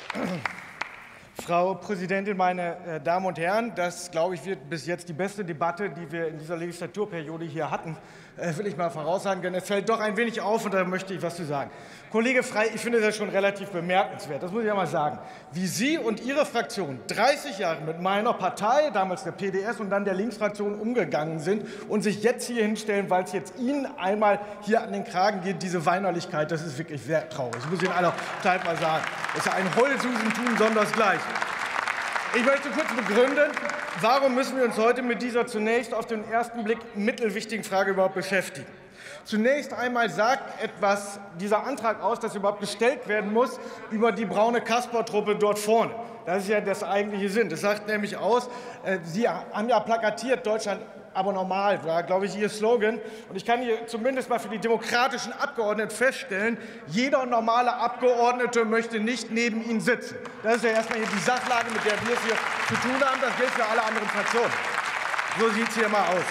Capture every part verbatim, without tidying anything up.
Frau Präsidentin, meine Damen und Herren! Das, glaube ich, wird bis jetzt die beste Debatte, die wir in dieser Legislaturperiode hier hatten, will ich mal voraussagen, denn es fällt doch ein wenig auf, und da möchte ich was zu sagen. Kollege Frey, ich finde das schon relativ bemerkenswert, das muss ich ja mal sagen, wie Sie und Ihre Fraktion dreißig Jahre mit meiner Partei, damals der P D S und dann der Linksfraktion, umgegangen sind und sich jetzt hier hinstellen, weil es jetzt Ihnen einmal hier an den Kragen geht, diese Weinerlichkeit, das ist wirklich sehr traurig. Das muss ich in aller Zeit mal sagen. Das ist ein Heulsusentum sondersgleichen. Ich möchte kurz begründen, warum müssen wir uns heute mit dieser zunächst auf den ersten Blick mittelwichtigen Frage überhaupt beschäftigen. Zunächst einmal sagt etwas dieser Antrag aus, dass überhaupt gestellt werden muss über die braune Kasper-Truppe dort vorne. Das ist ja das eigentliche Sinn. Das sagt nämlich aus, Sie haben ja plakatiert, Deutschland aber normal, war, glaube ich, Ihr Slogan. Und ich kann hier zumindest mal für die demokratischen Abgeordneten feststellen, jeder normale Abgeordnete möchte nicht neben Ihnen sitzen. Das ist ja erstmal hier die Sachlage, mit der wir es hier zu tun haben. Das gilt für alle anderen Fraktionen. So sieht es hier mal aus.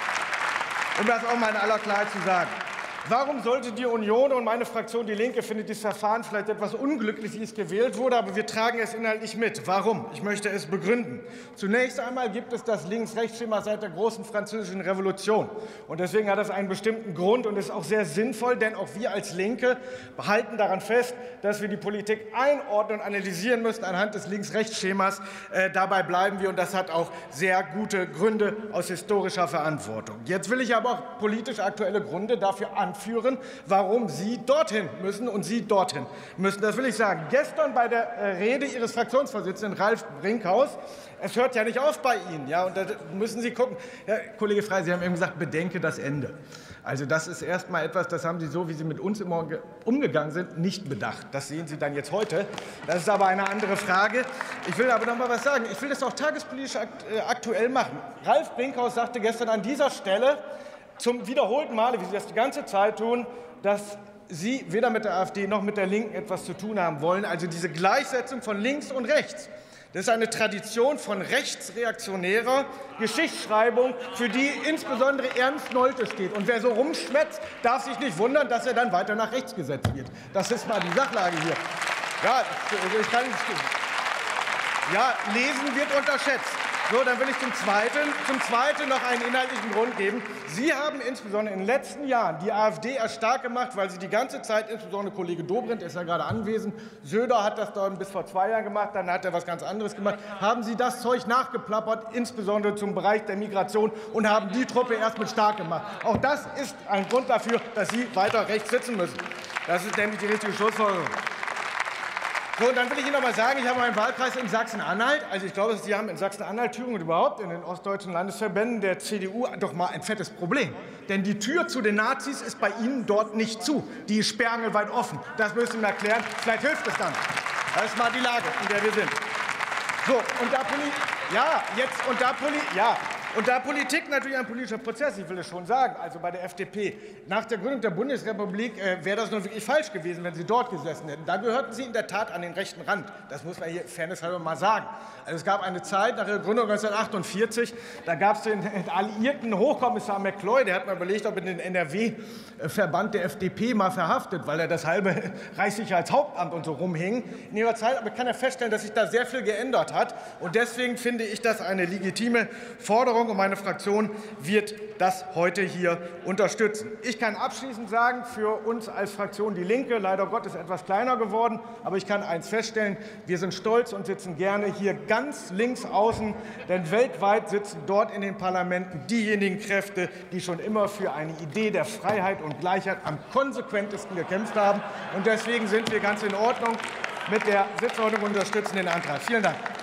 Um das auch mal in aller Klarheit zu sagen. Warum sollte die Union und meine Fraktion, die Linke, findet dieses Verfahren vielleicht etwas unglücklich, wie es gewählt wurde, aber wir tragen es inhaltlich mit. Warum? Ich möchte es begründen. Zunächst einmal gibt es das Links-Rechts-Schema seit der großen Französischen Revolution. Und deswegen hat das einen bestimmten Grund und ist auch sehr sinnvoll, denn auch wir als Linke halten daran fest, dass wir die Politik einordnen und analysieren müssen anhand des Links-Rechts-Schemas. Äh, dabei bleiben wir, und das hat auch sehr gute Gründe aus historischer Verantwortung. Jetzt will ich aber auch politisch aktuelle Gründe dafür anführen, Führen, warum Sie dorthin müssen und Sie dorthin müssen. Das will ich sagen. Gestern bei der Rede Ihres Fraktionsvorsitzenden Ralf Brinkhaus, es hört ja nicht auf bei Ihnen, ja, und da müssen Sie gucken. Herr Kollege Frey, Sie haben eben gesagt, bedenke das Ende. Also das ist erst mal etwas, das haben Sie so, wie Sie mit uns immer umgegangen sind, nicht bedacht. Das sehen Sie dann jetzt heute. Das ist aber eine andere Frage. Ich will aber noch mal was sagen. Ich will das auch tagespolitisch aktuell machen. Ralf Brinkhaus sagte gestern an dieser Stelle, zum wiederholten Male, wie Sie das die ganze Zeit tun, dass Sie weder mit der AfD noch mit der Linken etwas zu tun haben wollen. Also diese Gleichsetzung von links und rechts. Das ist eine Tradition von rechtsreaktionärer Geschichtsschreibung, für die insbesondere Ernst Nolte steht. Und wer so rumschwätzt, darf sich nicht wundern, dass er dann weiter nach rechts gesetzt wird. Das ist mal die Sachlage hier. Ja, ich kann, ja, lesen wird unterschätzt. So, dann will ich zum Zweiten, zum Zweiten noch einen inhaltlichen Grund geben. Sie haben insbesondere in den letzten Jahren die AfD erst stark gemacht, weil Sie die ganze Zeit, insbesondere Kollege Dobrindt, der ist ja gerade anwesend, Söder hat das dann bis vor zwei Jahren gemacht, dann hat er was ganz anderes gemacht, haben Sie das Zeug nachgeplappert, insbesondere zum Bereich der Migration, und haben die Truppe erst mit stark gemacht. Auch das ist ein Grund dafür, dass Sie weiter rechts sitzen müssen. Das ist nämlich die richtige Schlussfolgerung. So, und dann will ich Ihnen noch mal sagen, ich habe meinen Wahlkreis in Sachsen-Anhalt. Also ich glaube, Sie haben in Sachsen-Anhalt, Thüringen und überhaupt in den ostdeutschen Landesverbänden der C D U doch mal ein fettes Problem. Denn die Tür zu den Nazis ist bei Ihnen dort nicht zu. Die ist sperrangelweit offen. Das müssen Sie mir erklären. Vielleicht hilft es dann. Das ist mal die Lage, in der wir sind. So, und da Poli ja, jetzt und da Poli ja. Und da Politik natürlich ein politischer Prozess, ich will es schon sagen, also bei der F D P, nach der Gründung der Bundesrepublik äh, wäre das nun wirklich falsch gewesen, wenn Sie dort gesessen hätten. Da gehörten Sie in der Tat an den rechten Rand. Das muss man hier fairnesshalber mal sagen. Also es gab eine Zeit nach der Gründung neunzehnhundertachtundvierzig, da gab es den alliierten Hochkommissar McCloy, der hat mal überlegt, ob er den N R W-Verband der F D P mal verhaftet, weil er das halbe Reichssicherheitshauptamt und so rumhing. In ihrer Zeit aber kann er feststellen, dass sich da sehr viel geändert hat. Und deswegen finde ich das eine legitime Forderung. Und meine Fraktion wird das heute hier unterstützen. Ich kann abschließend sagen, für uns als Fraktion Die Linke, leider Gottes etwas kleiner geworden, aber ich kann eins feststellen, wir sind stolz und sitzen gerne hier ganz links außen, denn weltweit sitzen dort in den Parlamenten diejenigen Kräfte, die schon immer für eine Idee der Freiheit und Gleichheit am konsequentesten gekämpft haben. Und deswegen sind wir ganz in Ordnung mit der Sitzordnung und unterstützen den Antrag. Vielen Dank.